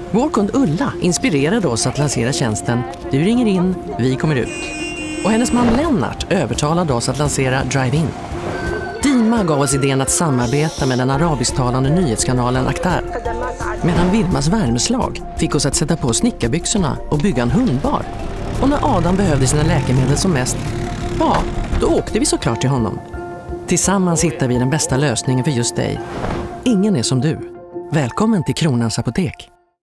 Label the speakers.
Speaker 1: Vår kund Ulla inspirerade oss att lansera tjänsten Du ringer in, vi kommer ut. Och hennes man Lennart övertalade oss att lansera Drive-In. Dima gav oss idén att samarbeta med den arabisktalande nyhetskanalen Akhtar. Medan Vilmas värmeslag fick oss att sätta på snickarbyxorna och bygga en hundbar. Och när Adam behövde sina läkemedel som mest, ja, då åkte vi såklart till honom. Tillsammans hittar vi den bästa lösningen för just dig. Ingen är som du. Välkommen till Kronans Apotek.